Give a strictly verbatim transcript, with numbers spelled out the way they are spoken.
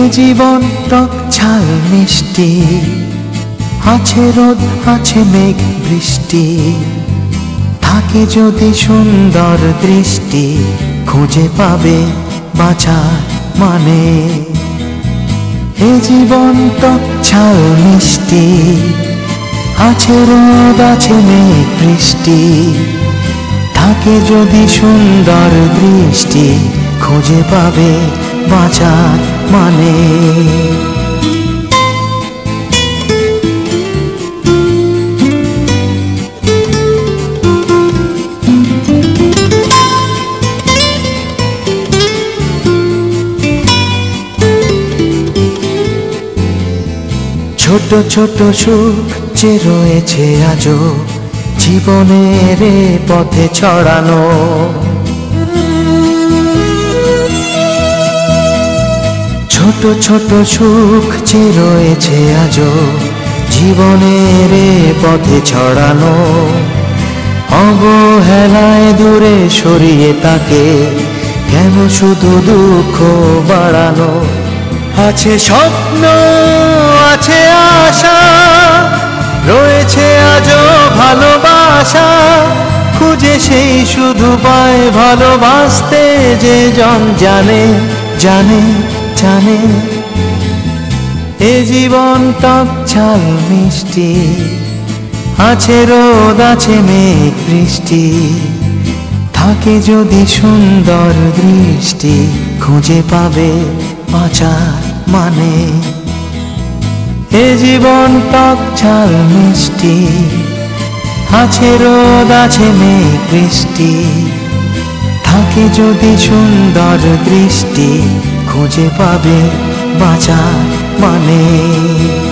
জীবন টক ঝাল মিষ্টি, আছে রোদ আছে মেঘ বৃষ্টি, থাকে যদি সুন্দর দৃষ্টি, খুঁজে পাবে বাঁচার মানে। এ জীবন টক ঝাল মিষ্টি, আছে রোদ আছে মেঘ বৃষ্টি, থাকে যদি সুন্দর দৃষ্টি, খুঁজে পাবে বাঁচার মানে। ছোট ছোট সুখ যে রয়েছে আজও জীবনের পথে ছড়ানো, ছোট ছোট সুখ যে রয়েছে আজও জীবনের পথে ছড়ানো, অবহেলায় দূরে সরিয়ে তাকে কেন শুধু দুঃখ বাড়ানো। আছে স্বপ্ন আছে আশা, রয়েছে আজও ভালোবাসা, খুঁজে সেই শুধু পায় ভালোবাসতে যে জন জানে জানে জানে। এ জীবন টক ঝাল মিষ্টি, আছে রোদ আছে মেঘ বৃষ্টি, থাকে যদি সুন্দর দৃষ্টি, খুঁজে পাবে বাঁচার মানে। এ জীবন টক ঝাল মিষ্টি, আছে রোদ আছে মেঘ বৃষ্টি, থাকে যদি সুন্দর দৃষ্টি, খুঁজে পাবে বাঁচার মানে।